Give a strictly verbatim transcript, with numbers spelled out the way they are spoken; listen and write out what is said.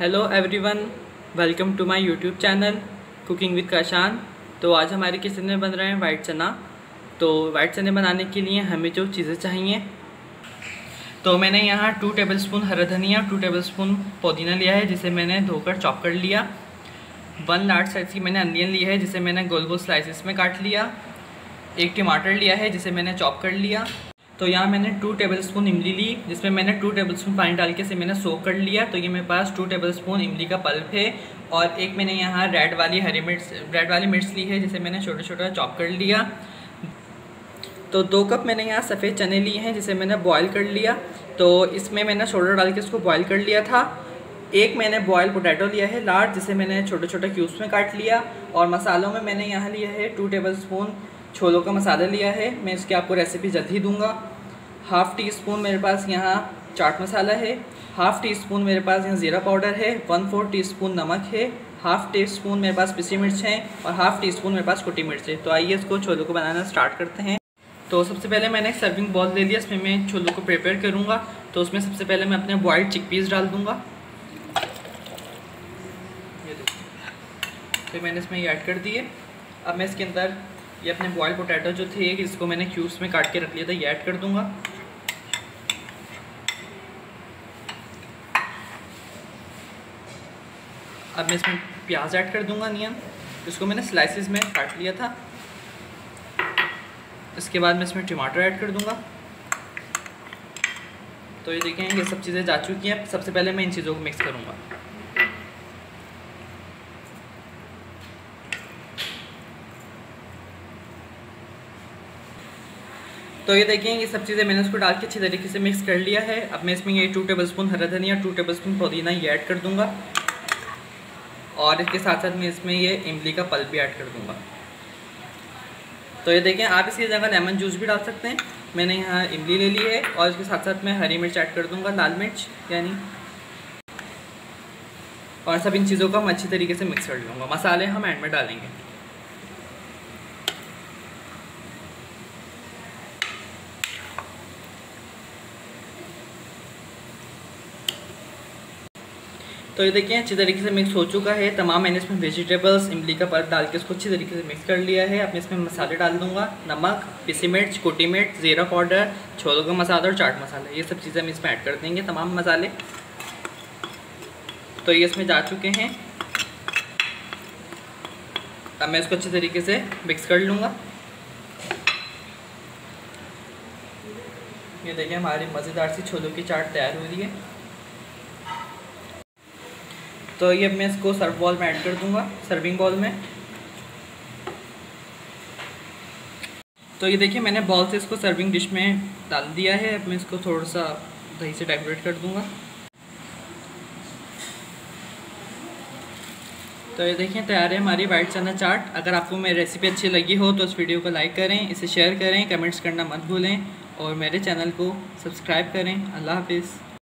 Hello everyone, welcome to my YouTube channel cooking with Kashan. तो आज हमारे किचन में बन रहे हैं वाइट चना। तो वाइट चने बनाने के लिए हमें जो चीज़ें चाहिए, तो मैंने यहाँ टू टेबलस्पून हरा धनिया, टू टेबलस्पून पुदीना लिया है जिसे मैंने धोकर चॉप कर लिया। वन लार्ज साइज़ की मैंने अनियन ली है जिसे मैंने गोल गोल स्लाइसिस में काट लिया। एक टमाटर लिया है जिसे मैंने चॉप कर लिया। तो यहाँ मैंने टू टेबलस्पून इमली ली जिसमें मैंने टू टेबलस्पून पानी डाल के इसे मैंने सोक कर लिया। तो ये मेरे पास टू टेबलस्पून इमली का पल्प है। और एक मैंने यहाँ रेड वाली हरी मिर्च रेड वाली मिर्च ली है जिसे मैंने छोटा छोटा चॉप कर लिया। तो दो कप मैंने यहाँ सफ़ेद चने लिए हैं जिसे मैंने बॉयल कर लिया। तो इसमें मैंने सोडा डाल के इसको बॉयल कर लिया था। एक मैंने बॉयल पोटैटो लिया है लार्ज जिसे मैंने छोटे छोटे क्यूब्स में काट लिया। और मसालों में मैंने यहाँ लिया है टू टेबलस्पून छोलों का मसाला लिया है। मैं इसकी आपको रेसिपी जल्द ही दूंगा। हाफ़ टी स्पून मेरे पास यहाँ चाट मसाला है। हाफ़ टी स्पून मेरे पास यहाँ ज़ीरा पाउडर है। वन फोर टी स्पून नमक है। हाफ़ टी स्पून मेरे पास पिसी मिर्च है और हाफ़ टी स्पून मेरे पास कुटी मिर्च है। तो आइए इसको छोलों को बनाना स्टार्ट करते हैं। तो सबसे पहले मैंने एक सर्विंग बॉल ले लिया, इसमें मैं छोलों को प्रिपेयर करूँगा। तो उसमें सबसे पहले मैं अपने बॉइल्ड चिकपीस डाल दूँगा। ये देखिए, तो मैंने इसमें ये ऐड कर दिए। अब मैं इसके अंदर ये अपने बॉइल्ड पोटैटो जो थे इसको मैंने क्यूब्स में काट के रख लिया था, ये ऐड कर दूंगा। अब मैं इसमें प्याज ऐड कर दूंगा अनियन, इसको मैंने स्लाइसिस में काट लिया था। इसके बाद मैं इसमें टमाटर ऐड कर दूंगा। तो ये देखें, ये सब चीज़ें जा चुकी हैं। सबसे पहले मैं इन चीज़ों को मिक्स करूँगा। तो ये देखें, ये सब चीज़ें मैंने उसको डाल के अच्छी तरीके से मिक्स कर लिया है। अब मैं इसमें ये टू टेबलस्पून हरा धनिया, टू टेबलस्पून पुदीना ये ऐड कर दूंगा। और इसके साथ साथ मैं इसमें ये इमली का पल्प भी ऐड कर दूंगा। तो ये देखें, आप इसकी जगह लेमन जूस भी डाल सकते हैं। मैंने यहाँ इमली ले ली है और इसके साथ साथ मैं हरी मिर्च ऐड कर दूँगा, लाल मिर्च यानी। और सब इन चीज़ों को हम अच्छी तरीके से मिक्स कर लूँगा। मसाले हम एंड में डालेंगे। तो ये देखिए, अच्छी तरीके से मिक्स हो चुका है। तमाम मैंने इसमें वेजिटेबल्स इमली का पल्प डाल के इसको अच्छी तरीके से मिक्स कर लिया है। अब मैं इसमें मसाले डाल दूंगा, नमक, पिसी मिर्च, कुटी मिर्च, ज़ीरा पाउडर, छोलों का मसाला और चाट मसाला, ये सब चीज़ें हम इसमें ऐड कर देंगे, तमाम मसाले। तो ये इसमें जा चुके हैं। अब मैं इसको अच्छी तरीके से मिक्स कर लूँगा। ये देखिए, हमारी मज़ेदार सी छोलों की चाट तैयार हो रही है। तो ये मैं इसको सर्व बॉल में ऐड कर दूंगा, सर्विंग बॉल में। तो ये देखिए, मैंने बॉल से इसको सर्विंग डिश में डाल दिया है। अब मैं इसको थोड़ा सा दही से डेकोरेट कर दूंगा। तो ये देखिए, तैयार है हमारी वाइट चना चाट। अगर आपको मेरी रेसिपी अच्छी लगी हो तो इस वीडियो को लाइक करें, इसे शेयर करें, कमेंट्स करना मत भूलें और मेरे चैनल को सब्सक्राइब करें। अल्लाह हाफिज़।